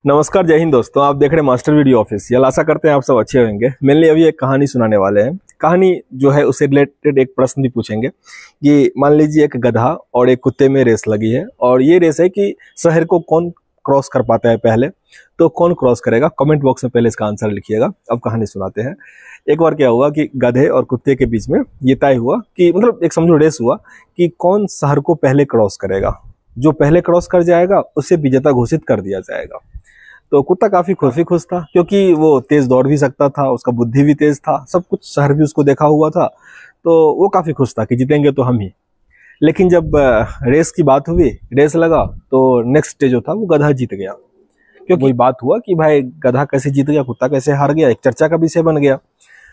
नमस्कार, जय हिंद दोस्तों। आप देख रहे हैं मास्टर वीडियो ऑफिशियल। आशा करते हैं आप सब अच्छे होंगे। मेनली अभी एक कहानी सुनाने वाले हैं। कहानी जो है उससे रिलेटेड एक प्रश्न भी पूछेंगे कि मान लीजिए एक गधा और एक कुत्ते में रेस लगी है, और ये रेस है कि शहर को कौन क्रॉस कर पाता है पहले। तो कौन क्रॉस करेगा, कमेंट बॉक्स में पहले इसका आंसर लिखिएगा। अब कहानी सुनाते हैं। एक बार क्या हुआ कि गधे और कुत्ते के बीच में ये तय हुआ कि मतलब एक समझो रेस हुआ कि कौन शहर को पहले क्रॉस करेगा। जो पहले क्रॉस कर जाएगा उसे विजेता घोषित कर दिया जाएगा। तो कुत्ता काफी खुश था, क्योंकि वो तेज दौड़ भी सकता था, उसका बुद्धि भी तेज था, सब कुछ शहर भी उसको देखा हुआ था। तो वो काफी खुश था कि जीतेंगे तो हम ही। लेकिन जब रेस की बात हुई, रेस लगा, तो नेक्स्ट डे जो था वो गधा जीत गया। क्योंकि वही बात हुआ कि भाई गधा कैसे जीत गया, कुत्ता कैसे हार गया, एक चर्चा का विषय बन गया।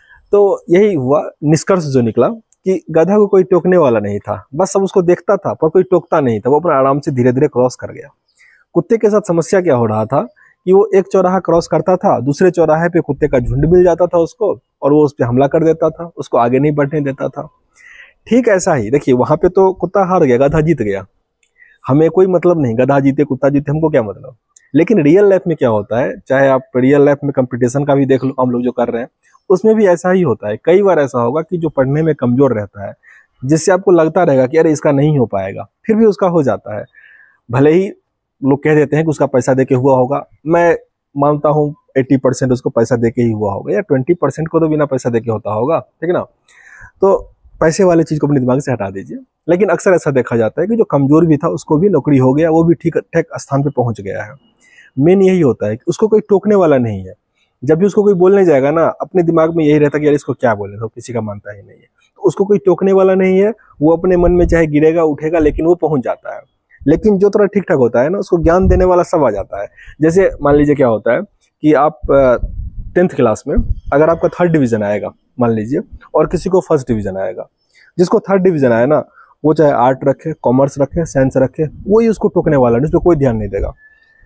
तो यही हुआ, निष्कर्ष जो निकला कि गधा को कोई टोकने वाला नहीं था, बस सब उसको देखता था पर कोई टोकता नहीं था। वो अपना आराम से धीरे धीरे क्रॉस कर गया। कुत्ते के साथ समस्या क्या हो रहा था कि वो एक चौराहा क्रॉस करता था, दूसरे चौराहे पे कुत्ते का झुंड मिल जाता था उसको, और वो उस पर हमला कर देता था, उसको आगे नहीं बढ़ने देता था। ठीक ऐसा ही देखिए, वहां पे तो कुत्ता हार गया, गधा जीत गया। हमें कोई मतलब नहीं, गधा जीते कुत्ता जीते, हमको क्या मतलब। लेकिन रियल लाइफ में क्या होता है, चाहे आप रियल लाइफ में कंपटीशन का भी देख लो, हम लोग जो कर रहे हैं उसमें भी ऐसा ही होता है। कई बार ऐसा होगा कि जो पढ़ने में कमजोर रहता है, जिससे आपको लगता रहेगा कि अरे इसका नहीं हो पाएगा, फिर भी उसका हो जाता है। भले ही लोग कह देते हैं कि उसका पैसा देके हुआ होगा, मैं मानता हूँ 80% उसको पैसा देके ही हुआ होगा, या 20% को तो बिना पैसा देके होता होगा, ठीक है ना। तो पैसे वाले चीज को अपने दिमाग से हटा दीजिए। लेकिन अक्सर ऐसा देखा जाता है कि जो कमजोर भी था उसको भी नौकरी हो गया, वो भी ठीक ठीक स्थान पे पहुंच गया है। मेन यही होता है कि उसको कोई टोकने वाला नहीं है। जब भी उसको कोई बोलने जाएगा ना, अपने दिमाग में यही रहता है कि यार इसको क्या बोले, तो किसी का मानता ही नहीं है। तो उसको कोई टोकने वाला नहीं है, वो अपने मन में चाहे गिरेगा उठेगा, लेकिन वो पहुंच जाता है। लेकिन जो थोड़ा ठीक ठाक होता है ना, उसको ज्ञान देने वाला सब आ जाता है। जैसे मान लीजिए क्या होता है कि आप 10th क्लास में अगर आपका 3rd डिवीजन आएगा मान लीजिए, और किसी को 1st डिवीजन आएगा, जिसको 3rd डिवीजन आया ना, वो चाहे आर्ट रखे, कॉमर्स रखे, साइंस रखे, वही उसको टोकने वाला नहीं, उस पर कोई ध्यान नहीं देगा।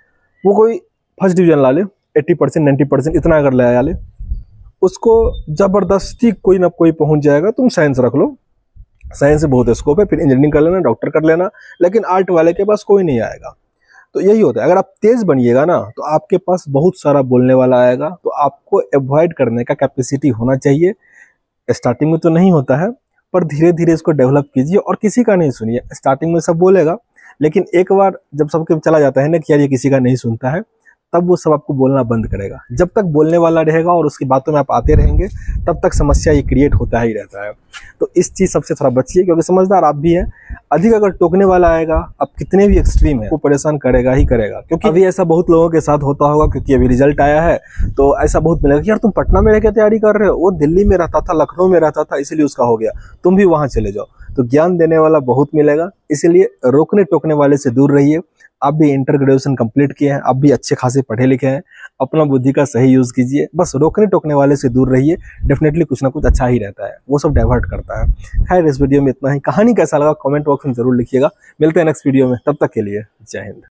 वो कोई 1st डिवीजन ला ले, 80% 90% इतना अगर ले ले, उसको जबरदस्ती कोई ना कोई पहुंच जाएगा। तुम साइंस रख लो, साइंस से बहुत स्कोप है, फिर इंजीनियरिंग कर लेना, डॉक्टर कर लेना, लेकिन आर्ट वाले के पास कोई नहीं आएगा। तो यही होता है, अगर आप तेज बनिएगा ना, तो आपके पास बहुत सारा बोलने वाला आएगा। तो आपको अवॉइड करने का कैपेसिटी होना चाहिए। स्टार्टिंग में तो नहीं होता है, पर धीरे धीरे इसको डेवलप कीजिए और किसी का नहीं सुनिए। स्टार्टिंग में सब बोलेगा, लेकिन एक बार जब सबके चला जाता है ना कि यार ये किसी का नहीं सुनता है, तब वो सब आपको बोलना बंद करेगा। जब तक बोलने वाला रहेगा और उसकी बातों में आप आते रहेंगे, तब तक समस्या ये क्रिएट होता ही रहता है। तो इस चीज सबसे थोड़ा बचिए, क्योंकि समझदार आप भी हैं। अधिक अगर टोकने वाला आएगा, अब कितने भी एक्सट्रीम है, वो परेशान करेगा ही करेगा। क्योंकि अभी ऐसा बहुत लोगों के साथ होता होगा, क्योंकि अभी रिजल्ट आया है, तो ऐसा बहुत मिलेगा कि यार तुम पटना में रहकर तैयारी कर रहे हो, वो दिल्ली में रहता था, लखनऊ में रहता था, इसलिए उसका हो गया, तुम भी वहां चले जाओ। तो ज्ञान देने वाला बहुत मिलेगा, इसलिए रोकने टोकने वाले से दूर रहिए। आप भी इंटर ग्रेजुएशन कंप्लीट किए हैं, आप भी अच्छे खासे पढ़े लिखे हैं, अपना बुद्धि का सही यूज कीजिए। बस रोकने टोकने वाले से दूर रहिए, डेफिनेटली कुछ ना कुछ अच्छा ही रहता है, वो सब डाइवर्ट करता है। खैर, इस वीडियो में इतना ही। कहानी कैसा लगा कमेंट बॉक्स में जरूर लिखिएगा। मिलते हैं नेक्स्ट वीडियो में, तब तक के लिए जय हिंद।